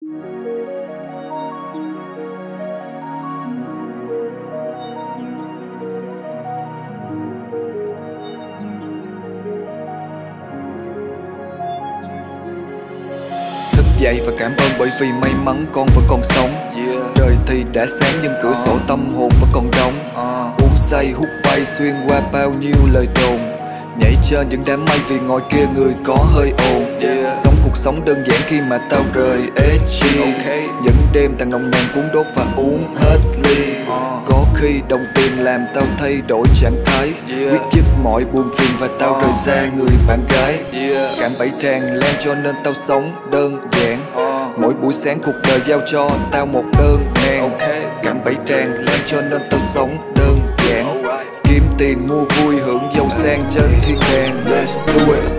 Thức dậy và cảm ơn bởi vì may mắn con vẫn còn sống. Trời thì đã sáng nhưng cửa sổ tâm hồn vẫn còn đóng. Uống say hút bay xuyên qua bao nhiêu lời đồn, nhảy trên những đám mây vì ngoài kia người có hơi ồn. Sống cuộc sống đơn giản khi mà tao rời SG. Những đêm tàn nồng nàn cuốn đốt và uống hết ly. Có khi đồng tiền làm tao thay đổi trạng thái, quyết dứt mọi buồn phiền và tao rời xa người bạn gái. Cảm bẫy tràn lan cho nên tao sống đơn giản. Mỗi buổi sáng cuộc đời giao cho tao một đơn hàng. Cảm bẫy tràn lan cho nên tao sống đơn giản. Kiếm tiền mua vui hưởng giàu sang trên thiên đàng. Let's do it.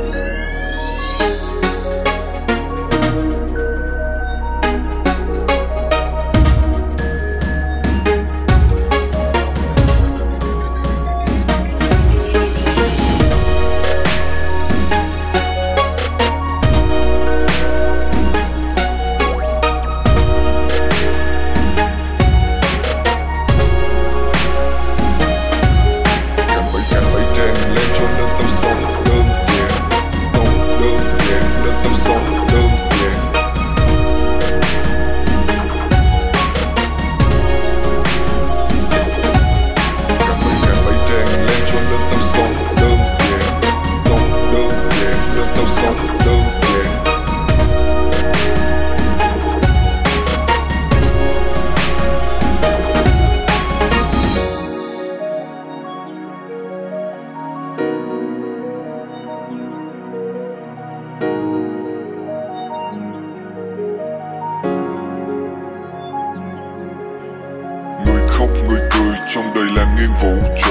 Người cười trong đời làm nghiêng vũ trụ,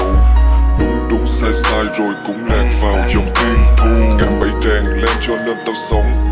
đúng sai sai rồi cũng lạc vào dòng thiên thu. Cảm bẫy tràn lan cho nên tao sống